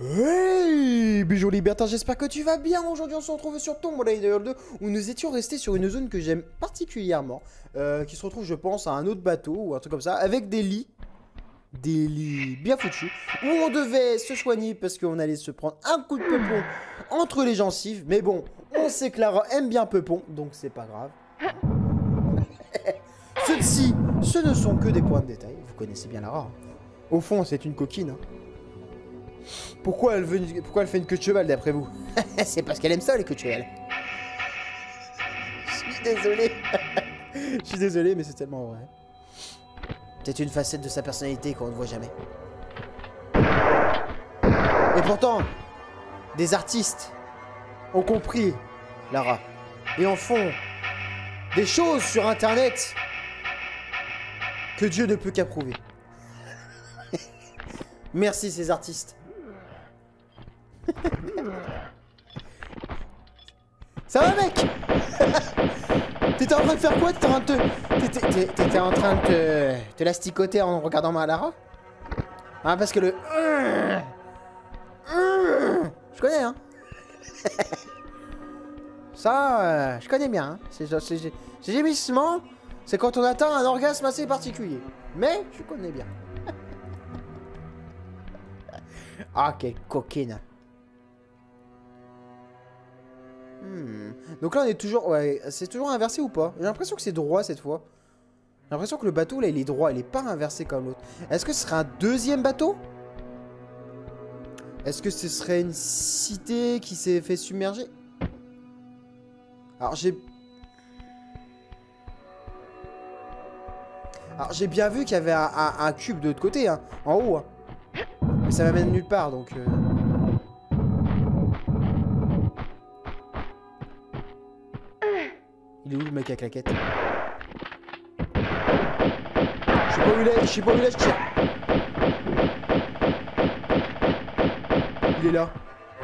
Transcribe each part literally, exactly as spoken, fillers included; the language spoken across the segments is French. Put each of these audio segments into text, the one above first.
Hey Bijou Libertin, j'espère que tu vas bien. Aujourd'hui on se retrouve sur Tomb Raider deux où nous étions restés sur une zone que j'aime particulièrement, euh, qui se retrouve je pense à un autre bateau ou un truc comme ça, avec des lits, des lits bien foutus, où on devait se soigner parce qu'on allait se prendre un coup de peupon entre les gencives. Mais bon, on sait que Lara aime bien peupon, donc c'est pas grave. Ceux-ci, ce ne sont que des points de détail, vous connaissez bien Lara. Au fond c'est une coquine. Hein. Pourquoi elle, veut une... Pourquoi elle fait une queue de cheval d'après vous? C'est parce qu'elle aime ça les queues de cheval. Je suis désolé. Je suis désolé mais c'est tellement vrai. C'est une facette de sa personnalité qu'on ne voit jamais. Et pourtant, des artistes ont compris Lara et en font des choses sur internet que Dieu ne peut qu'approuver. Merci ces artistes. Ça va mec? T'étais en train de faire quoi? T'étais en train de te... T'étais en train de te... te l'asticoter en regardant ma Lara? Hein, parce que le... Je connais hein. Ça, euh, je connais bien hein. Ces gémissements, c'est quand on atteint un orgasme assez particulier. Mais, je connais bien. Ah, quelle coquine. Hmm. Donc là, on est toujours... Ouais, c'est toujours inversé ou pas? J'ai l'impression que c'est droit cette fois. J'ai l'impression que le bateau, là, il est droit. Il est pas inversé comme l'autre. Est-ce que ce serait un deuxième bateau? Est-ce que ce serait une cité qui s'est fait submerger? Alors, j'ai... Alors, j'ai bien vu qu'il y avait un, un, un cube de l'autre côté, hein. En haut, hein. Mais ça m'amène nulle part, donc... Euh... Il est où le mec à claquette? Je sais pas où il est, je sais pas où il est, je tire. Il est là.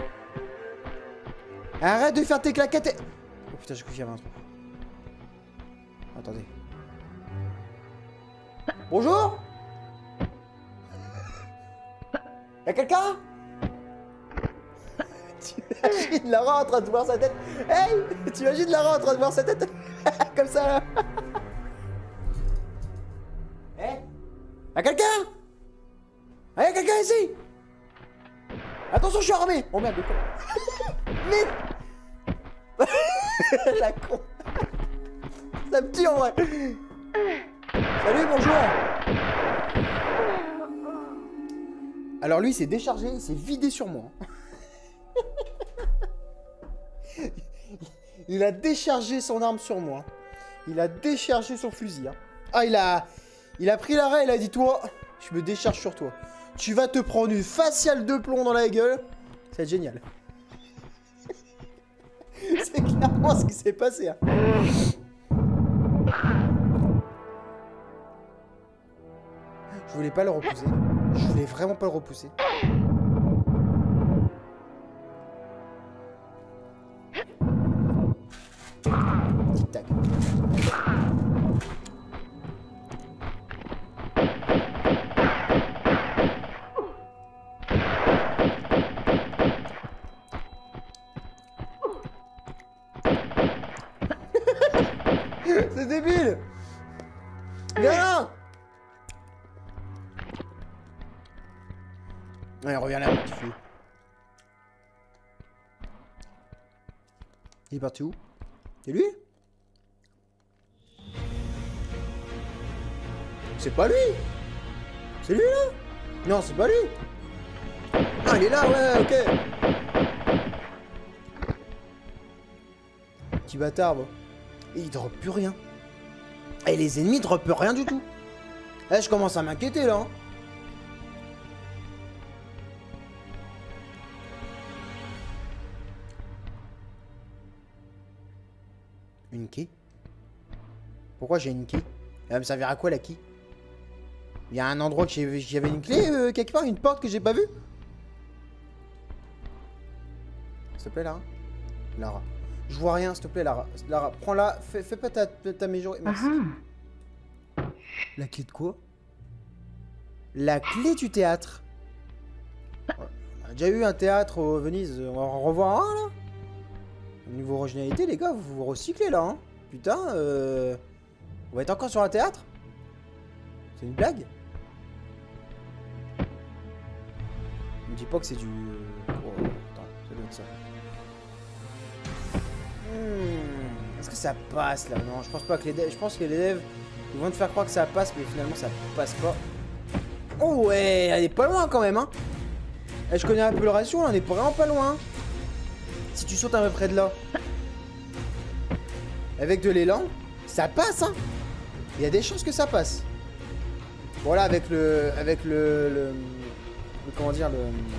Arrête de faire tes claquettes et... Oh putain, j'ai cru qu'il y avait un truc. Attendez. Bonjour? Y'a quelqu'un? T'imagines Lara en train de voir sa tête? Hey! T'imagines Lara en train de voir sa tête? Comme ça là. Hey! Y'a quelqu'un? Ah, y'a quelqu'un ici? Attention, je suis armé! Oh merde, de con! Mais... La con! Ça me tue en vrai! Salut, bonjour! Alors lui, il s'est déchargé, il s'est vidé sur moi. Il a déchargé son arme sur moi. Il a déchargé son fusil. Hein. Ah, il a... Il a pris l'arrêt, il a dit, toi, je me décharge sur toi. Tu vas te prendre une faciale de plomb dans la gueule. Ça va être génial. C'est clairement ce qui s'est passé. Hein. Je voulais pas le repousser. Je voulais vraiment pas le repousser. Tic-tac. C'est débile. Viens là. Allez, reviens là, mon petit fou. Il est parti où? C'est lui? C'est pas lui? C'est lui là? Non, c'est pas lui. Ah, il est là, ouais, ok. Petit bâtard, bon. Et il drop plus rien. Et les ennemis droppent rien du tout. Eh, je commence à m'inquiéter là. Hein. Une key? Pourquoi j'ai une key? Elle va me servir à quoi la key? Il y a un endroit que j'avais une clé euh, quelque part, une porte que j'ai pas vue? S'il te plaît Lara. Lara. Je vois rien, s'il te plaît Lara. Lara, prends-la, fais, fais pas ta, ta majorité. Merci. Uh-huh. La clé de quoi? La clé du théâtre. Ouais. déjà eu un théâtre au Venise, on va en revoir un là. Au niveau originalité, les gars, vous vous recyclez là, hein. Putain, euh... on va être encore sur un théâtre? C'est une blague? Ne me dis pas que c'est du... Oh, attends, ça doit être ça. Hmm. Est-ce que ça passe là? Non, je pense pas que les devs... Je pense que les devs, ils vont te faire croire que ça passe, mais finalement ça passe pas. Oh ouais, elle est pas loin quand même, hein. Eh, je connais un peu le ratio, là, on est vraiment pas loin. Si tu sautes à peu près de là, avec de l'élan, ça passe, hein. Il y a des chances que ça passe. Voilà, avec le... Avec le... le, le comment dire, le...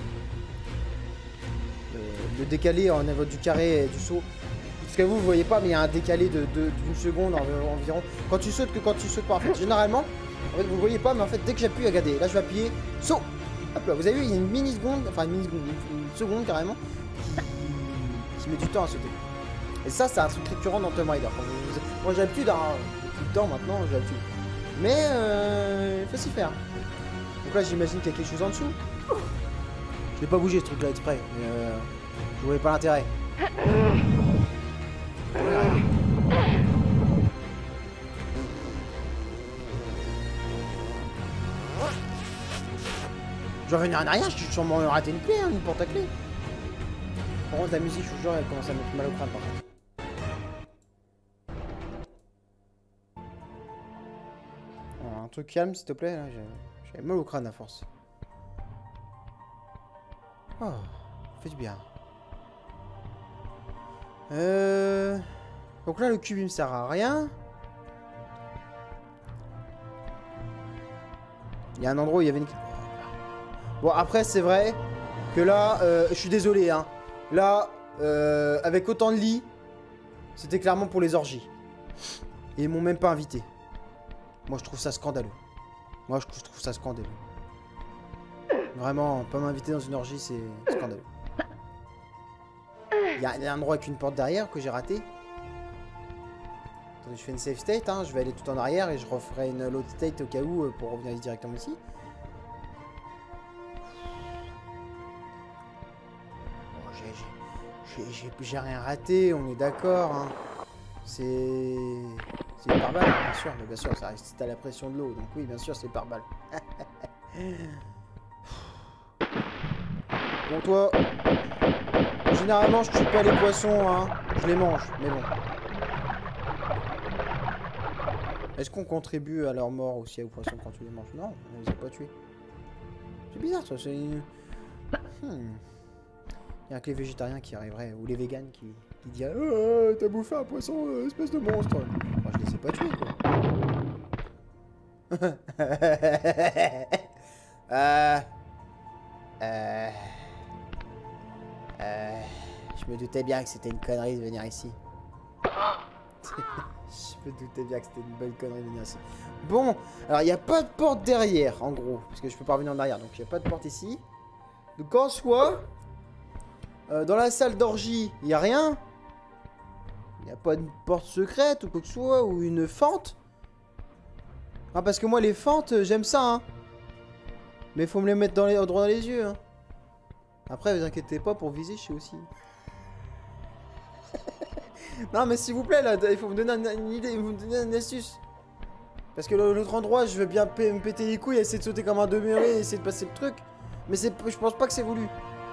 Le, le décalé en niveau du carré et du saut. Parce que vous, vous voyez pas, mais il y a un décalé de d'une seconde en, environ. Quand tu sautes que quand tu sautes pas, en fait. Généralement, en fait, vous voyez pas, mais en fait, dès que j'appuie, regardez, là, je vais appuyer, saut. Hop là, vous avez vu, il y a une mini seconde, enfin une mini seconde, une seconde carrément, qui, qui met du temps à sauter. Et ça, c'est un truc récurrent dans Tomb Raider. Moi, j'ai l'habitude, hein, depuis le temps maintenant, j'ai l'habitude. Mais, euh, il faut s'y faire. Donc là, j'imagine qu'il y a quelque chose en dessous. Je l'ai pas bougé ce truc-là exprès, mais euh, je voyais pas l'intérêt. Je vais revenir en arrière, je suis sûrement raté une clé, hein, une porte à clé. Par contre, la musique, je vous jure, elle commence à mettre mal au crâne par contre. Alors, un truc calme, s'il te plaît, là, j'avais mal au crâne à force. Oh, fait du bien. Euh... Donc là, le cube, il me sert à rien. Il y a un endroit où il y avait une... Bon, après, c'est vrai que là, euh, je suis désolé, hein. Là, euh, avec autant de lits, c'était clairement pour les orgies. Et ils m'ont même pas invité. Moi, je trouve ça scandaleux. Moi, je trouve ça scandaleux. Vraiment, pas m'inviter dans une orgie, c'est scandaleux. Il y a un endroit avec une porte derrière que j'ai raté. Attendez, je fais une save state, hein. Je vais aller tout en arrière et je referai une load state au cas où euh, pour revenir directement ici. J'ai rien raté, on est d'accord, hein. C'est... C'est par balle, bien sûr, mais bien sûr, ça reste à la pression de l'eau, donc oui, bien sûr, c'est par balle. Bon, toi, généralement, je tue pas les poissons, hein. Je les mange, mais bon. Est-ce qu'on contribue à leur mort aussi aux poissons quand tu les manges? Non, on les a pas tués. C'est bizarre, ça, c'est... Hmm... Il y a que les végétariens qui arriveraient, ou les véganes qui, qui diraient oh, t'as bouffé un poisson, euh, espèce de monstre. Moi, je les ai pas tués, quoi. euh... Euh... Euh... Je me doutais bien que c'était une connerie de venir ici. Je me doutais bien que c'était une bonne connerie de venir ici. Bon, alors il n'y a pas de porte derrière, en gros, parce que je peux pas revenir en arrière, donc il n'y a pas de porte ici. Donc en soi... Euh, dans la salle d'orgie, il n'y a rien. Il n'y a pas de porte secrète ou quoi que ce soit, ou une fente. Ah, parce que moi, les fentes, j'aime ça, hein. Mais il faut me les mettre dans les, droit dans les yeux, hein. Après, vous inquiétez pas, pour viser, je sais aussi. Non, mais s'il vous plaît, là, il faut me donner une idée, il faut me donner une astuce. Parce que l'autre endroit, je veux bien me péter les couilles, essayer de sauter comme un demeuré, essayer de passer le truc. Mais je pense pas que c'est voulu.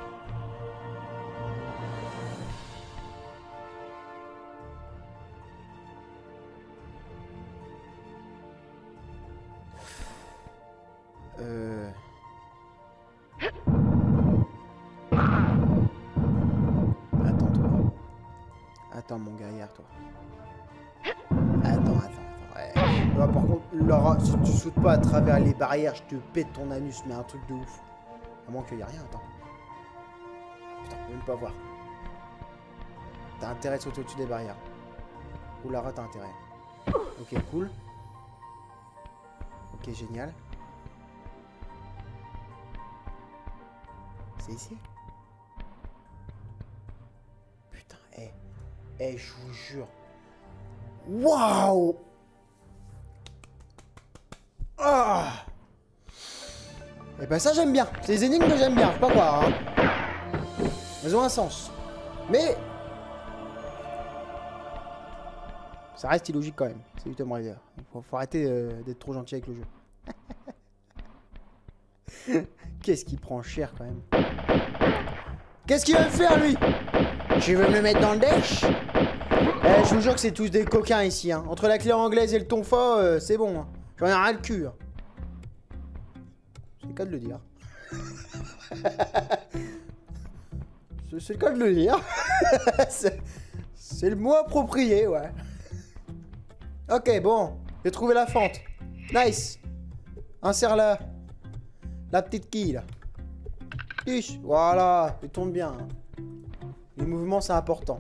Euh... Attends, toi. Attends, mon gaillard, toi. Attends, attends, attends. Ouais. Là, par contre, Laura, si tu sautes pas à travers les barrières, je te pète ton anus, mais un truc de ouf. À moins qu'il y a rien, attends. Putain, je peux même pas voir. T'as intérêt de sauter au-dessus des barrières. Ou Lara, t'as intérêt. Ok, cool. Ok, génial. C'est ici? Putain, eh. Hey. Eh, hey, je vous jure. Waouh! Ah! Eh ben ça j'aime bien. C'est les énigmes que j'aime bien, faut pas croire, hein. Elles ont un sens. Mais... ça reste illogique quand même. C'est du Tomb Raider. Faut, faut arrêter euh, d'être trop gentil avec le jeu. Qu'est-ce qu'il prend cher quand même. Qu'est-ce qu'il veut faire lui? Tu veux me le mettre dans le dèche? Eh, je vous jure que c'est tous des coquins ici. Hein. Entre la clé anglaise et le tonfa, euh, c'est bon. Hein. J'en ai rien le cul. Hein. C'est le cas de le dire. C'est le cas de le dire. C'est le mot approprié, ouais. Ok, bon. J'ai trouvé la fente. Nice. Insère la... la petite quille, là. Ish. Voilà. Il tourne bien. Hein. Les mouvements, c'est important.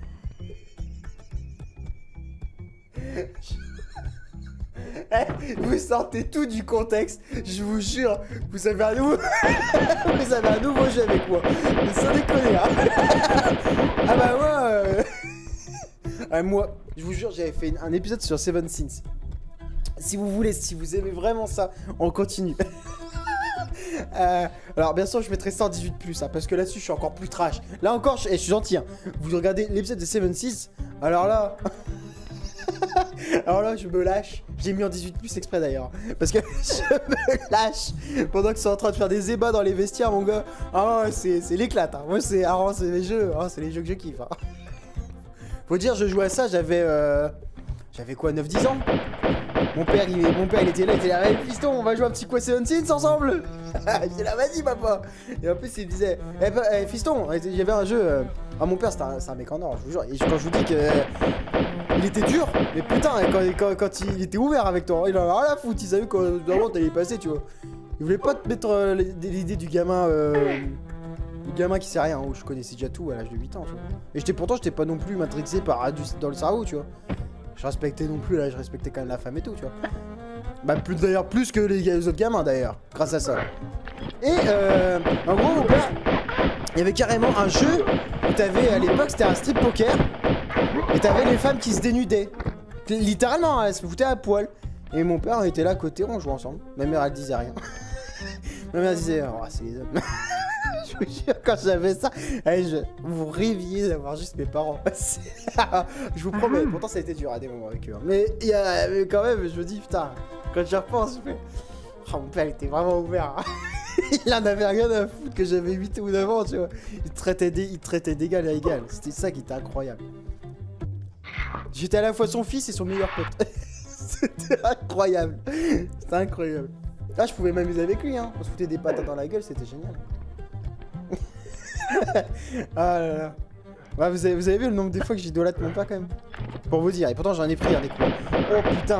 Eh, vous sortez tout du contexte. Je vous jure. Vous avez un nouveau... vous avez un nouveau jeu avec moi. Mais sans déconner, hein. Ah bah moi... Euh... ah, moi, je vous jure, j'avais fait un épisode sur Seven Sins. Si vous voulez, si vous aimez vraiment ça, on continue. euh, alors bien sûr je mettrai cent dix-huit plus hein, parce que là-dessus je suis encore plus trash. Là encore je, eh, je suis gentil hein. Vous regardez l'épisode de Seven Sins. Alors là alors là je me lâche. J'ai mis en dix-huit plus exprès d'ailleurs. Parce que je me lâche pendant qu'ils sont en train de faire des ébats dans les vestiaires mon gars. Ah ouais, c'est l'éclate hein. Moi c'est ah, c'est les jeux hein, c'est les jeux que je kiffe hein. Faut dire je jouais à ça j'avais euh... j'avais quoi neuf dix ans. Mon père, il, mon père, il était là, il était là, hey, fiston, on va jouer un petit quoi Seven Sins ensemble. J'étais là, vas-y, papa. Et en plus, il me disait, eh, bah, eh, fiston, il y avait un jeu. Euh... Ah, mon père, c'était un, un mec en or, je vous jure. Et quand je vous dis que. Euh, il était dur, mais putain, quand, quand, quand il était ouvert avec toi, il en a rien à foutre. Il savait quand vraiment t'allais y passer, tu vois. Il voulait pas te mettre euh, l'idée du gamin. Euh, du gamin qui sait rien, où je connaissais déjà tout à l'âge de huit ans, tu vois. Et j'étais pourtant, j'étais pas non plus matrixé par du dans le cerveau, tu vois. Je respectais non plus, là, je respectais quand même la femme et tout, tu vois. Bah, plus d'ailleurs, plus que les, les autres gamins, d'ailleurs, grâce à ça. Et, euh, en gros, mon père, il y avait carrément un jeu où t'avais, à l'époque, c'était un strip poker, et t'avais les femmes qui se dénudaient. Littéralement, elles se foutaient à poil. Et mon père était là à côté, on jouait ensemble. Ma mère, elle disait rien. Ma mère disait, oh, c'est les hommes. Je vous jure, quand j'avais ça, allez, je, vous rêviez d'avoir juste mes parents. Je vous promets, pourtant ça a été dur à des moments avec eux. Hein. Mais, y a, mais quand même, je me dis, putain, quand j'y repense, je fais... Oh, mon père, il était vraiment ouvert. Hein. Il en avait rien à foutre que j'avais huit ou neuf ans, tu vois. Il traitait d'égal à égal. C'était ça qui était incroyable. J'étais à la fois son fils et son meilleur pote. C'était incroyable. C'était incroyable. Là, je pouvais m'amuser avec lui, hein. On se foutait des patates dans la gueule, c'était génial. Ah là là. Ouais, vous, avez, vous avez vu le nombre de fois que j'idolâtre mon père quand même. Pour vous dire, et pourtant j'en ai pris un des coups. Oh putain.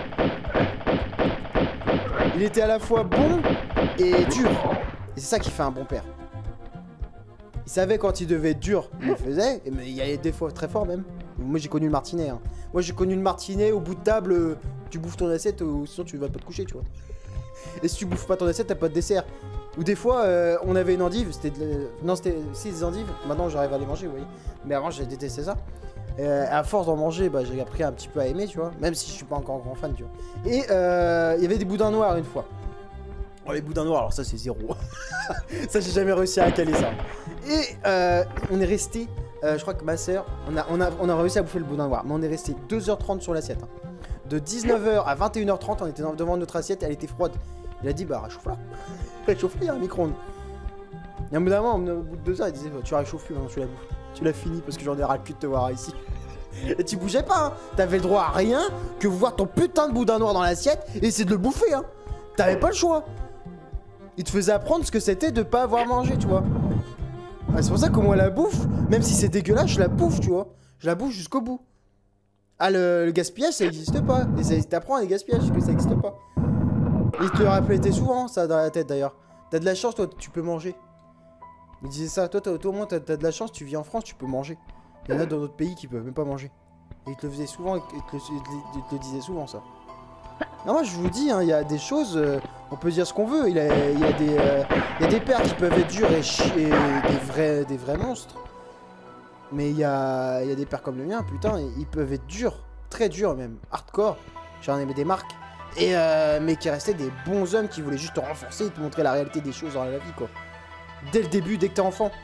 Il était à la fois bon et dur. Et c'est ça qui fait un bon père. Il savait quand il devait être dur, il le faisait. Mais il y a des fois très fort même. Moi j'ai connu le martinet. Hein. Moi j'ai connu le martinet au bout de table, euh, tu bouffes ton assiette ou sinon tu vas pas te coucher, tu vois. Et si tu bouffes pas ton assiette, t'as pas de dessert. Ou des fois, euh, on avait une endive, c'était de... Non, c'était six endives, maintenant j'arrive à les manger, vous voyez. Mais avant, j'ai détesté ça. Euh, à force d'en manger, bah, j'ai appris un petit peu à aimer, tu vois. Même si je suis pas encore un grand fan, tu vois. Et euh, il y avait des boudins noirs une fois. Oh, les boudins noirs, alors ça, c'est zéro. Ça, j'ai jamais réussi à caler ça. Et euh, on est resté, euh, je crois que ma soeur, on a, on, a, on a réussi à bouffer le boudin noir. Mais on est resté deux heures trente sur l'assiette. Hein. De dix-neuf heures à vingt et une heures trente, on était devant notre assiette, elle était froide. Il a dit, bah, réchauffe-la. Réchauffe-la, il y a un micro-ondes. Et au bout d'un moment, au bout de deux heures, il disait, bah, tu réchauffes plus, maintenant tu la bouffes. Tu l'as fini parce que j'en ai ras le cul de te voir ici. Et tu bougeais pas, hein. T'avais le droit à rien que voir ton putain de boudin noir dans l'assiette et essayer de le bouffer, hein. T'avais pas le choix. Il te faisait apprendre ce que c'était de pas avoir mangé, tu vois. Ah, c'est pour ça que moi, la bouffe, même si c'est dégueulasse, je la bouffe, tu vois. Je la bouffe jusqu'au bout. Ah, le, le gaspillage, ça existe pas. Et t'apprends à les gaspillages, que ça existe pas. Il te le répétait souvent, ça, dans la tête, d'ailleurs. T'as de la chance, toi, tu peux manger. Il disait ça, toi, toi au moins, t'as de la chance, tu vis en France, tu peux manger. Il y en a dans d'autres pays qui peuvent même pas manger. Et il te le faisait souvent, il te le, il te, il te le disait souvent, ça. Non, moi, je vous dis, hein, il y a des choses, euh, on peut dire ce qu'on veut. Il y a, il y a des, euh, il y a des pères qui peuvent être durs et, et des, vrais, des vrais monstres. Mais il y a, il y a des pères comme le mien, putain, ils peuvent être durs, très durs même, hardcore. J'en aimais des marques. Et euh, mais qui restaient des bons hommes qui voulaient juste te renforcer et te montrer la réalité des choses dans la vie, quoi. Dès le début, dès que t'es enfant.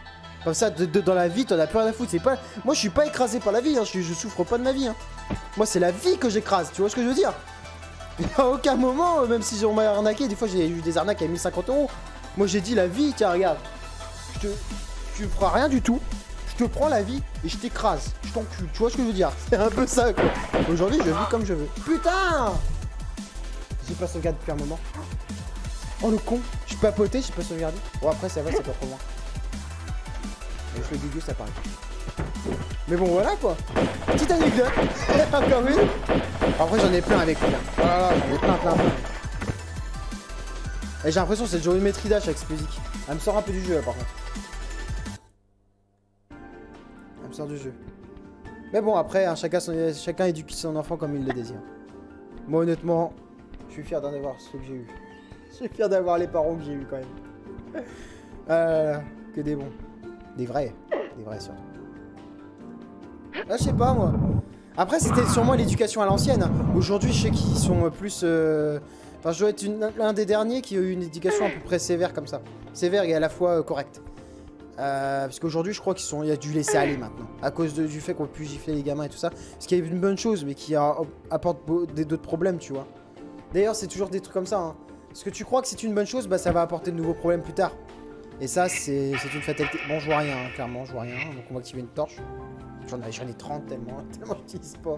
Comme ça, de, de, dans la vie, t'en as plus rien à foutre. C'est pas... Moi, je suis pas écrasé par la vie, hein. je, je souffre pas de ma vie. Hein. Moi, c'est la vie que j'écrase, tu vois ce que je veux dire? À aucun moment, euh, même si on m'a arnaqué, des fois j'ai eu des arnaques à mille cinquante euros. Moi, j'ai dit la vie, tiens, regarde. Je te... Tu feras rien du tout. Je te prends la vie et je t'écrase. Je t'encule, tu vois ce que je veux dire? C'est un peu ça, quoi. Aujourd'hui, je vis comme je veux. Putain! J'ai pas sauvegardé depuis un moment. Oh, le con. Je papotais, j'ai pas sauvegardé. Bon, après, ça va, c'est pas trop loin. Avec le dégueu, ça paraît. Mais bon, voilà quoi. Petite anecdote. Encore une. Après, j'en ai plein avec lui. Voilà, j'en ai plein, plein, plein. Et j'ai l'impression que c'est toujours une maîtrise d'âge avec cette musique. Elle me sort un peu du jeu, là, par contre. Elle me sort du jeu. Mais bon, après, hein, chacun, son... chacun éduque son enfant comme il le désire. Moi, honnêtement, je suis fier d'en avoir ceux que j'ai eu. Je suis fier d'avoir les parents que j'ai eu quand même. Euh, que des bons. Des vrais. Des vrais surtout. Là, je sais pas moi. Après, c'était sûrement l'éducation à l'ancienne. Aujourd'hui, je sais qu'ils sont plus... Euh... Enfin, je dois être l'un des derniers qui a eu une éducation à peu près sévère comme ça. Sévère et à la fois euh, correcte. Euh, parce qu'aujourd'hui, je crois qu'ils sont... Il y a dû laisser aller maintenant. À cause de, du fait qu'on peut gifler les gamins et tout ça. Ce qui est une bonne chose, mais qui a, apporte d'autres problèmes, tu vois. D'ailleurs, c'est toujours des trucs comme ça. Hein. Parce que tu crois que c'est une bonne chose, bah ça va apporter de nouveaux problèmes plus tard. Et ça, c'est une fatalité. Bon, je vois rien, hein, clairement, je vois rien. Donc on va activer une torche. J'en ai, ai trente tellement, tellement j'utilise pas.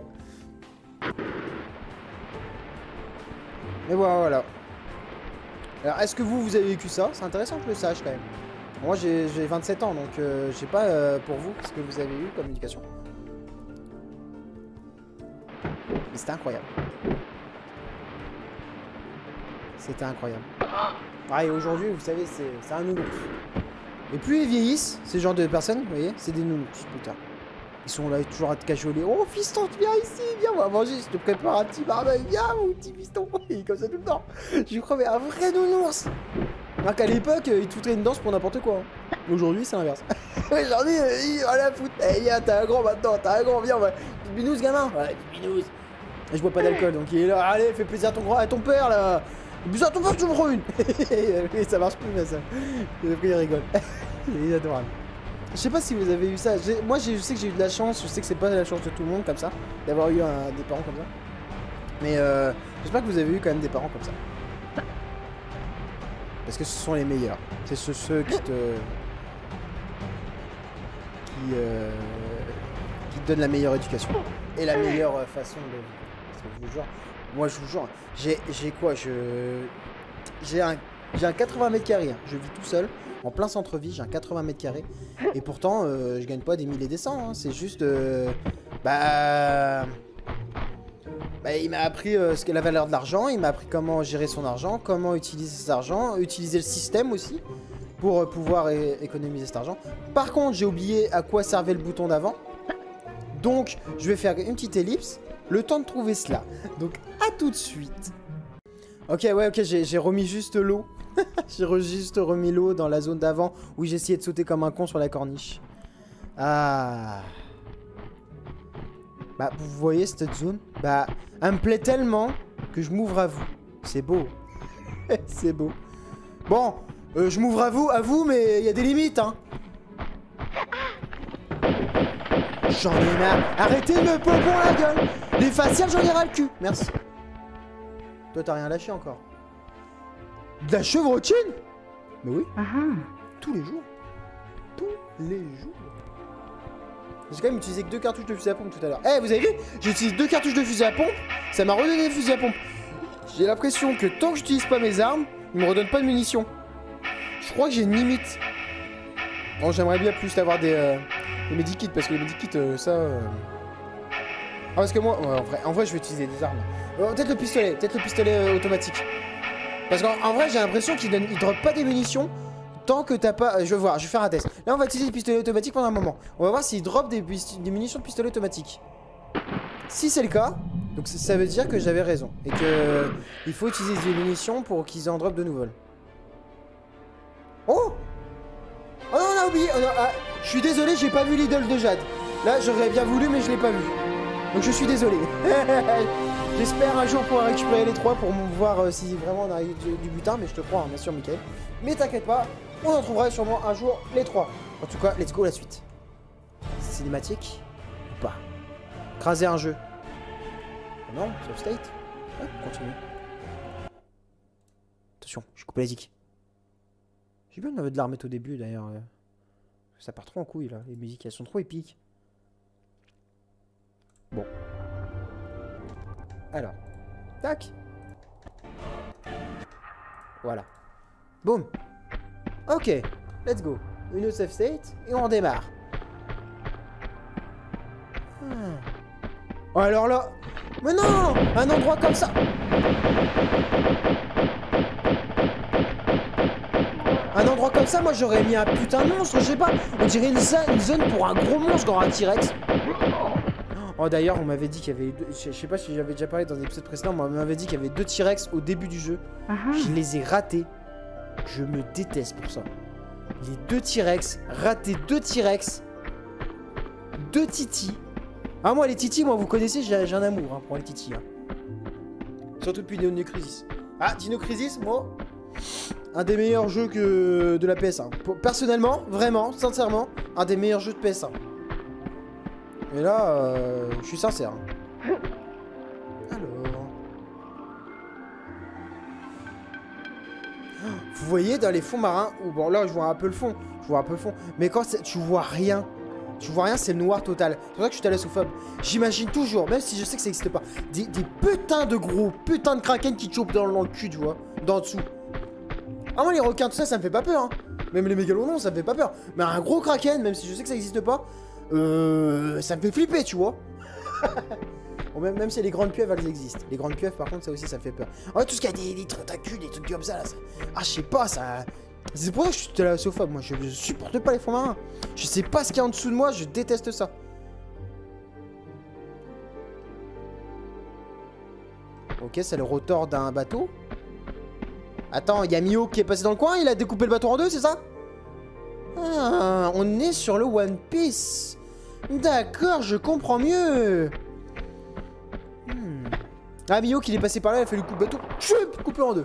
Mais voilà, voilà. Alors, est-ce que vous, vous avez vécu ça? C'est intéressant que je le sache quand même. Moi, j'ai vingt-sept ans, donc euh, je sais pas euh, pour vous ce que vous avez eu comme éducation. Mais c'était incroyable. C'était incroyable. Ah, et aujourd'hui, vous savez, c'est un nounours. Et plus ils vieillissent, ces genres de personnes, vous voyez, c'est des nounours, putain. Ils sont là, toujours à te cajoler. Oh, fiston, viens ici, viens, on va manger, je te prépare un petit barbecue, viens, mon petit fiston. Il est comme ça tout le temps. Je crois, mais un vrai nounours. Alors qu'à l'époque, il te foutrait une danse pour n'importe quoi. Hein. Aujourd'hui, c'est l'inverse. Aujourd'hui, il va la foutre. Eh, viens, t'as un grand maintenant, t'as un grand, viens, on va. Binous, gamin. Ouais, binous. Et je bois pas d'alcool, donc il est là, allez, fais plaisir à ton grand, à ton père, là. Bizarre, ton père, tu me prends une. Ça marche plus, mais ça. Et après, il rigole. Il est adorable. Je sais pas si vous avez eu ça. Moi, je sais que j'ai eu de la chance. Je sais que c'est pas la chance de tout le monde comme ça, d'avoir eu un, des parents comme ça. Mais euh, j'espère que vous avez eu quand même des parents comme ça. Parce que ce sont les meilleurs. C'est ceux, ceux qui te... Qui, euh, qui te donnent la meilleure éducation. Et la meilleure façon de... Parce que je vous jure... Moi, je vous jure, j'ai quoi? Je... J'ai un... un quatre-vingts mètres carrés. Hein. Je vis tout seul. En plein centre-ville, j'ai un quatre-vingts mètres carrés. Et pourtant, euh, je gagne pas des mille et des cents. Hein. C'est juste... Euh, bah... Bah, il m'a appris euh, ce qu'est la valeur de l'argent. Il m'a appris comment gérer son argent. Comment utiliser cet argent. Utiliser le système aussi. Pour euh, pouvoir é économiser cet argent. Par contre, j'ai oublié à quoi servait le bouton d'avant. Donc, je vais faire une petite ellipse. Le temps de trouver cela. Donc, à tout de suite. Ok, ouais, ok, j'ai remis juste l'eau. J'ai juste remis l'eau dans la zone d'avant où j'ai essayé de sauter comme un con sur la corniche. Ah. Bah, vous voyez cette zone? Bah, elle me plaît tellement que je m'ouvre à vous. C'est beau. C'est beau. Bon, euh, je m'ouvre à vous, à vous, mais il y a des limites, hein. J'en ai marre. Arrêtez de me popon la gueule. Les faciales, j'en ai ras le cul. Merci. Toi, t'as rien lâché encore. De la chevrotine? Mais oui. Uh-huh. Tous les jours. Tous les jours. J'ai quand même utilisé que deux cartouches de fusil à pompe tout à l'heure. Eh, hey, vous avez vu? J'utilise deux cartouches de fusil à pompe. Ça m'a redonné des fusils à pompe. J'ai l'impression que tant que j'utilise pas mes armes, ils me redonnent pas de munitions. Je crois que j'ai une limite. Bon, j'aimerais bien plus avoir des, euh, des medikits. Parce que les medikits, euh, ça... Euh... Ah, parce que moi, ouais, en, vrai, en vrai, je vais utiliser des armes. Euh, peut-être le pistolet. Peut-être le pistolet euh, automatique. Parce qu'en vrai, j'ai l'impression qu'il ne drop pas des munitions tant que t'as pas... Je vais voir, je vais faire un test. Là, on va utiliser le pistolet automatique pendant un moment. On va voir s'il drop des, des munitions de pistolet automatique. Si c'est le cas, donc ça veut dire que j'avais raison. Et que il faut utiliser des munitions pour qu'ils en drop de nouvelles. Oh! Oh non, on a oublié. Oh non, ah, je suis désolé, j'ai pas vu l'idole de Jade. Là, j'aurais bien voulu, mais je l'ai pas vu. Donc je suis désolé. J'espère un jour pouvoir récupérer les trois pour voir euh, si vraiment on a eu du, du butin, mais je te crois, hein, bien sûr, Michael. Mais t'inquiète pas, on en trouvera sûrement un jour les trois. En tout cas, let's go la suite. Cinématique ou pas? Craser un jeu. Non, save state. Ouais, continue. Attention, je coupe la zik. J'ai bien envie de la remettre au début d'ailleurs. Ça part trop en couille là. Les musiques elles sont trop épiques. Bon. Alors. Tac. Voilà. Boum. Ok. Let's go. Une autre save state et on redémarre. Hmm. Oh alors là. Mais non. Un endroit comme ça. Un endroit comme ça, moi j'aurais mis un putain de monstre, je sais pas. On dirait une zone, une zone pour un gros monstre dans un T-Rex. Oh d'ailleurs, on m'avait dit qu'il y avait deux, je sais pas si j'avais déjà parlé dans un épisode précédent, mais on m'avait dit qu'il y avait deux T-Rex au début du jeu. Uh-huh. Je les ai ratés. Je me déteste pour ça. Les deux T-Rex, raté deux T-Rex, deux titis. Ah moi les titis, moi vous connaissez, j'ai un amour hein, pour les titis. Hein. Surtout depuis Dino Crisis. Ah, Dino Crisis, moi, un des meilleurs jeux que de la P S un. Personnellement, vraiment, sincèrement, un des meilleurs jeux de P S un. Et là, euh, je suis sincère. Alors... Vous voyez dans les fonds marins, où bon là je vois un peu le fond, je vois un peu le fond, mais quand tu vois rien, tu vois rien, c'est le noir total. C'est pour ça que je suis thalassophobie. J'imagine toujours, même si je sais que ça n'existe pas, des, des putains de gros, putains de kraken qui chopent dans, dans le cul, tu vois, dans dessous. Ah moi les requins tout ça, ça me fait pas peur, hein. Même les mégalodons, ça me fait pas peur. Mais un gros kraken, même si je sais que ça n'existe pas, euh, ça me fait flipper, tu vois. Bon, même, même si les grandes pieuvres, elles existent. Les grandes pieuvres, par contre, ça aussi, ça me fait peur. En fait, tout ce qui a des, des tentacules, des trucs comme ça, là, ça... Ah, je sais pas, ça... C'est pour ça que je suis thalassophobie, moi. Je, je supporte pas les fonds marins. Je sais pas ce qu'il y a en dessous de moi, je déteste ça. Ok, c'est le rotor d'un bateau. Attends, il y a Mio qui est passé dans le coin, il a découpé le bateau en deux, c'est ça? Ah, on est sur le One Piece. D'accord, je comprends mieux. Hmm. Ah, Mio qui est passé par là, il a fait le coup de bateau, choup, coupé en deux.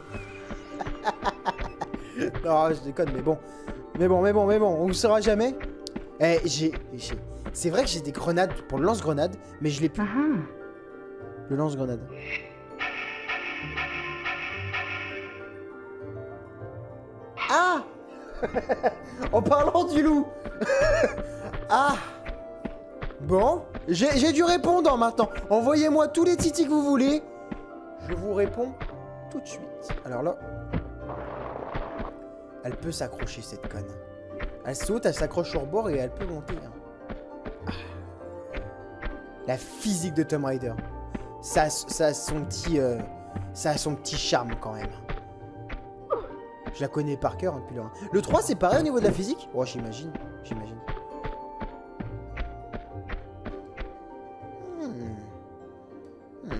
Non, je déconne, mais bon. Mais bon, mais bon, mais bon, on ne saura jamais. Eh, j'ai... C'est vrai que j'ai des grenades pour le lance-grenade, mais je l'ai plus. Uh-huh. Le lance-grenade. Ah. En parlant du loup. Ah. Bon, j'ai dû répondre maintenant. Envoyez-moi tous les titis que vous voulez. Je vous réponds tout de suite. Alors là... Elle peut s'accrocher, cette conne. Elle saute, elle s'accroche sur bord et elle peut monter. Hein. Ah. La physique de Tomb Raider. Ça, ça, a son petit, euh, ça a son petit charme quand même. Je la connais par cœur hein, depuis le un. Le trois, c'est pareil au niveau de la physique? Oh, j'imagine. J'imagine. Hmm. Hmm.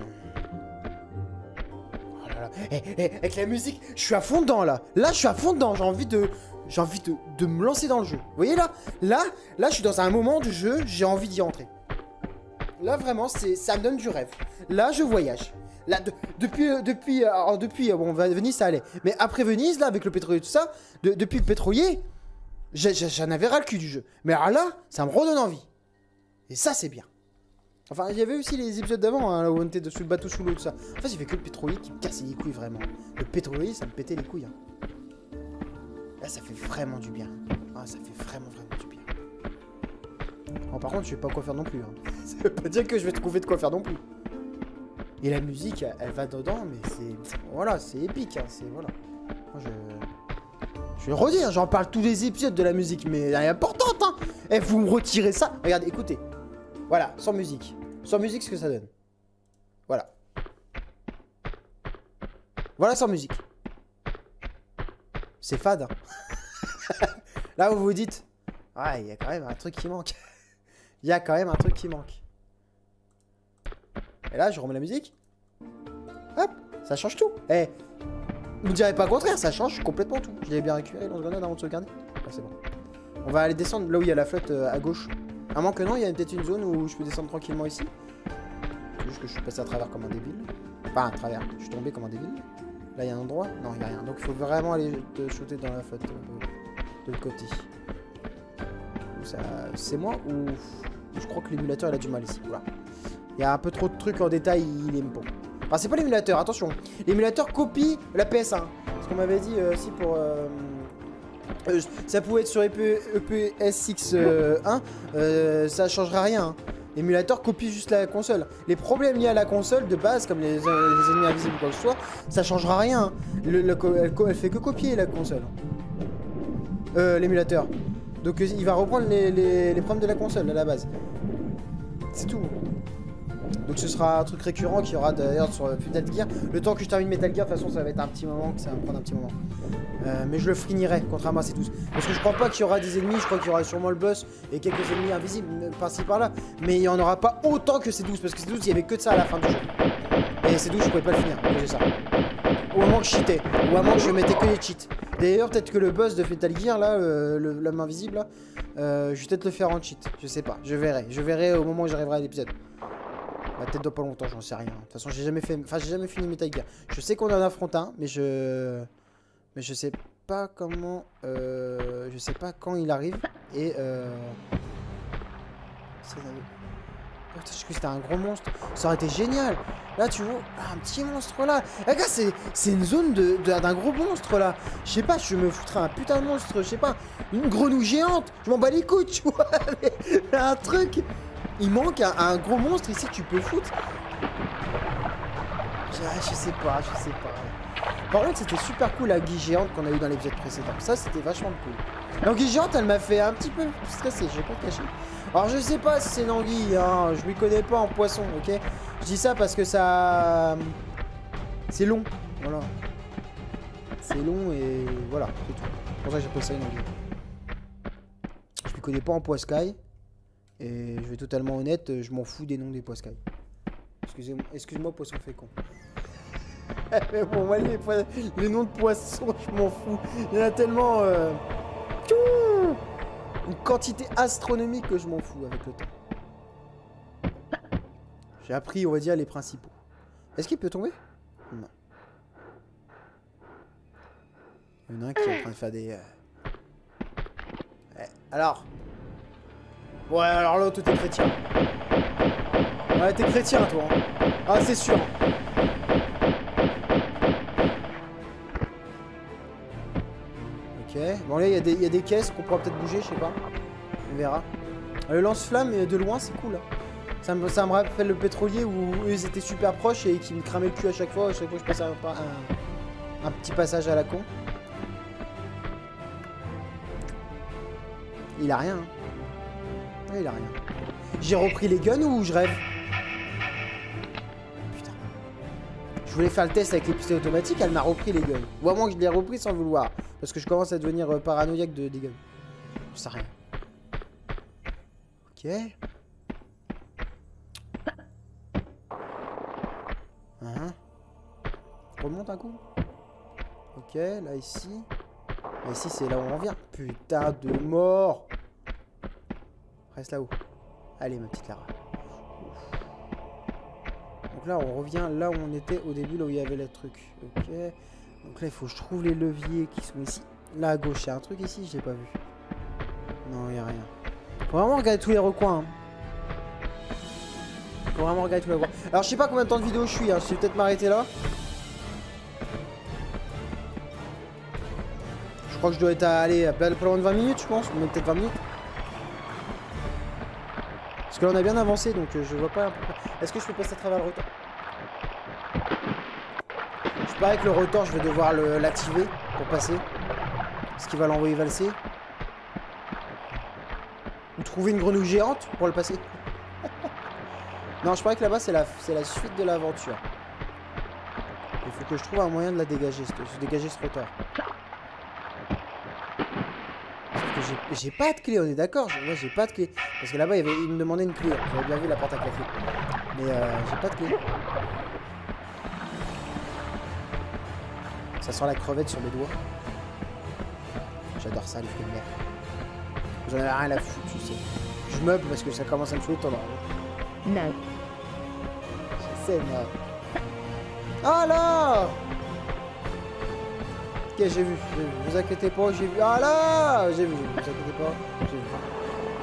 Oh là là. Eh, eh, avec la musique, je suis à fond dedans là. Là, je suis à fond dedans. J'ai envie de... J'ai envie de, de me lancer dans le jeu. Vous voyez là? Là, là, je suis dans un moment du jeu, j'ai envie d'y entrer. Là, vraiment, ça me donne du rêve. Là, je voyage. Là, de, depuis, euh, depuis, euh, alors depuis, euh, bon, Venise, ça allait. Mais après Venise, là, avec le pétrolier et tout ça, de, depuis le pétrolier, j'en avais ras le cul du jeu. Mais alors là, ça me redonne envie. Et ça, c'est bien. Enfin, il y avait aussi les épisodes d'avant, hein, où on était sous le bateau, sous l'eau, tout ça. En fait, j'ai fait que le pétrolier qui me cassait les couilles, vraiment. Le pétrolier, ça me pétait les couilles. Hein. Là, ça fait vraiment du bien. Ah, ça fait vraiment, vraiment du bien. Bon, par contre, je sais pas quoi faire non plus. Hein. Ça veut pas dire que je vais trouver de quoi faire non plus. Et la musique, elle, elle va dedans, mais c'est... Voilà, c'est épique, hein, c'est... Voilà. Moi, je... Je vais le redire, j'en parle tous les épisodes de la musique, mais elle est importante, hein. Et vous me retirez ça. Regardez, écoutez. Voilà, sans musique. Sans musique, ce que ça donne. Voilà. Voilà, sans musique. C'est fade, hein. Là, vous vous dites... Ouais, il y a quand même un truc qui manque. Il y a quand même un truc qui manque. Et là, je remets la musique. Hop, ça change tout. Eh, vous ne direz pas le contraire, ça change complètement tout. Je l'ai bien récupéré dans ce grenade avant de se regarder. Ah, c'est bon. On va aller descendre là où il y a la flotte euh, à gauche. À moins que non, il y a peut-être une zone où je peux descendre tranquillement ici. C'est juste que je suis passé à travers comme un débile. Enfin, à travers. Je suis tombé comme un débile. Là, il y a un endroit. Non, il n'y a rien. Donc, il faut vraiment aller te shooter dans la flotte euh, de l'autre côté. C'est moi ou je crois que l'émulateur il a du mal ici. Voilà. Il y a un peu trop de trucs en détail, il aime pas. Enfin, c'est pas l'émulateur, attention. L'émulateur copie la P S un. Ce qu'on m'avait dit euh, aussi pour... Euh, euh, ça pouvait être sur E P S X un, euh, ça changera rien. Hein. L'émulateur copie juste la console. Les problèmes liés à la console de base, comme les, les ennemis invisibles ou quoi que ce soit, ça changera rien. Hein. Le, le, elle, elle fait que copier la console. Euh, l'émulateur. Donc il va reprendre les, les, les problèmes de la console à la base. C'est tout. Donc ce sera un truc récurrent qu'il y aura d'ailleurs sur Metal Gear. Le temps que je termine Metal Gear, de toute façon ça va être un petit moment, que ça va me prendre un petit moment. Euh, mais je le finirai, contrairement à ces douze. Parce que je crois pas qu'il y aura des ennemis, je crois qu'il y aura sûrement le boss et quelques ennemis invisibles par-ci par-là. Mais il n'y en aura pas autant que ces douze, parce que ces douze, il y avait que de ça à la fin du jeu. Et ces douze, je pouvais pas le finir, c'est ça. Au moment que je cheatais, ou à moins que je mettais que les cheats. D'ailleurs, peut-être que le boss de Metal Gear, là, euh, l'homme invisible, là, euh, je vais peut-être le faire en cheat. Je sais pas, je verrai. Je verrai au moment où j'arriverai à l'épisode. Bah, peut-être dans pas longtemps, j'en sais rien. De toute façon, j'ai jamais fait, enfin, j'ai jamais fini Metal Gear. Je sais qu'on en affronte un, mais je, mais je sais pas comment, euh... je sais pas quand il arrive et euh... putain, je crois que c'était un gros monstre. Ça aurait été génial. Là, tu vois, un petit monstre là. Les gars, c'est une zone de d'un gros monstre là. Je sais pas, je me foutrais un putain de monstre. Je sais pas, une grenouille géante. Je m'en bats les couilles, tu vois. Mais, un truc. Il manque un, un gros monstre ici que tu peux foutre. Je, je sais pas, je sais pas. Par contre, c'était super cool la guille géante qu'on a eu dans l'épisode précédent. Ça, c'était vachement cool. L'anguille géante, elle m'a fait un petit peu stresser, je vais pas te cacher. Alors, je sais pas si c'est une anguille, hein. Je m'y connais pas en poisson, ok? Je dis ça parce que ça... C'est long, voilà. C'est long et voilà, c'est tout. C'est pour ça que j'appelle ça une anguille. Je m'y connais pas en poiscaille. Et je vais être totalement honnête, je m'en fous des noms des poiscailles. Excusez-moi, excuse-moi, poisson fécond. Mais bon, moi, les, les noms de poissons, je m'en fous. Il y en a tellement... Euh... Une quantité astronomique que je m'en fous avec le temps. J'ai appris, on va dire, les principaux. Est-ce qu'il peut tomber? Non. Il y en a un qui est en train de faire des... Euh... Ouais, alors... Ouais, alors là, toi, t'es chrétien. Ouais, t'es chrétien, toi. Hein. Ah, c'est sûr. Ok. Bon, là, il y, y a des caisses qu'on pourra peut-être bouger, je sais pas. On verra. Le lance-flamme, de loin, c'est cool. Hein. Ça, me, ça me rappelle le pétrolier où eux, ils étaient super proches et qui me cramaient le cul à chaque fois. À chaque fois que je passais un, un, un petit passage à la con. Il a rien. Hein. Il a rien. J'ai repris les guns ou je rêve? Putain. Je voulais faire le test avec les pistolets automatiques, elle m'a repris les guns. Ou à moins que je l'ai repris sans le vouloir. Parce que je commence à devenir euh, paranoïaque de, des guns. Je sais rien. Ok. Uh-huh. Remonte un coup. Ok, là ici. Là ici c'est là où on revient. Putain de mort. Reste là-haut. Allez, ma petite Lara. Donc là, on revient là où on était au début, là où il y avait le truc. Ok. Donc là, il faut que je trouve les leviers qui sont ici. Là, à gauche, il y a un truc ici, je l'ai pas vu. Non, il n'y a rien. Faut vraiment regarder tous les recoins. Hein. Faut vraiment regarder tous les recoins. Alors, je sais pas combien de temps de vidéo je suis. Hein. Je vais peut-être m'arrêter là. Je crois que je dois être à aller à pas loin de vingt minutes, je pense. Mais peut-être vingt minutes. Parce que là on a bien avancé donc euh, je vois pas... Est-ce que je peux passer à travers le rotor? Je parie que le rotor je vais devoir l'activer pour passer. Est-ce qu'il va l'envoyer valser? Ou trouver une grenouille géante pour le passer? Non, je parie que là-bas c'est la, la suite de l'aventure. Il faut que je trouve un moyen de la dégager, de dégager ce rotor. J'ai pas de clé, on est d'accord? Moi j'ai pas de clé. Parce que là-bas il, il me demandait une clé. J'avais bien vu la porte à claquer. Mais euh, j'ai pas de clé. Ça sent la crevette sur mes doigts. J'adore ça, les fruits de mer. J'en avais rien à foutre, tu sais. Je meuble parce que ça commence à me foutre dans le... Non. Je sais, moi. Ah là! Ok, j'ai vu, j'ai vu. Vous inquiétez pas, j'ai vu. Ah là! J'ai vu, j'ai vu. Vous inquiétez pas, j'ai vu.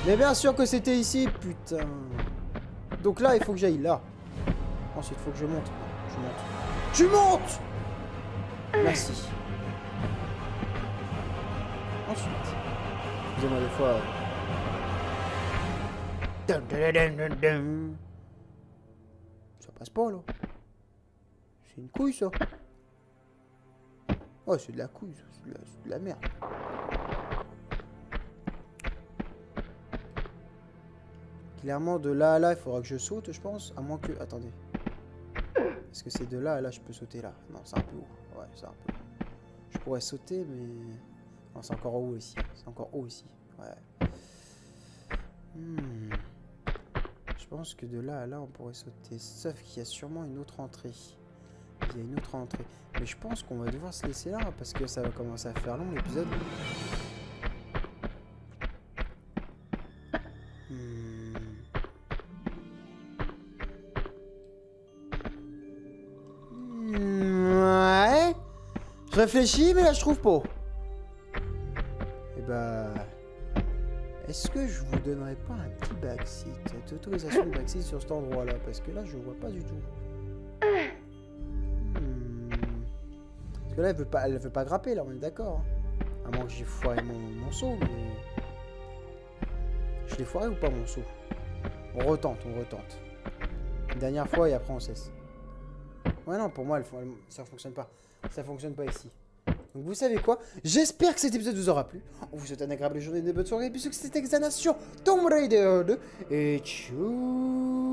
Mais bien sûr que c'était ici, putain. Donc là, il faut que j'aille là. Ensuite, il faut que je monte. Je monte. Je monte. Merci. Ensuite. Excusez-moi des fois. Ça passe pas là. C'est une couille ça. Oh, c'est de la couille, c'est de la, c'est de la merde. Clairement, de là à là, il faudra que je saute, je pense. À moins que... Attendez. Est-ce que c'est de là à là, je peux sauter là? Non, c'est un peu haut. Ouais, c'est un peu haut. Je pourrais sauter, mais... Non, c'est encore haut ici. C'est encore haut ici. Ouais. Hmm. Je pense que de là à là, on pourrait sauter. Sauf qu'il y a sûrement une autre entrée. Il y a une autre entrée. Mais je pense qu'on va devoir se laisser là, parce que ça va commencer à faire long, l'épisode. Je réfléchis, mais là je trouve pas. Et bah... Est-ce que je vous donnerais pas un petit backseat? Cette autorisation de backseat sur cet endroit-là? Parce que là, je vois pas du tout. Hmm. Parce que là, elle veut pas, elle veut pas grapper, là, on est d'accord. À moins que j'ai foiré mon, mon saut, mais... Je l'ai foiré ou pas, mon saut? On retente, on retente. Une dernière fois, et après on cesse. Ouais, non, pour moi, elle, elle, ça fonctionne pas. Ça fonctionne pas ici. Donc vous savez quoi? J'espère que cet épisode vous aura plu. On vous souhaite une agréable journée, une bonne soirée. Et puis ce que c'était Xana sur Tomb Raider deux. Et tchou.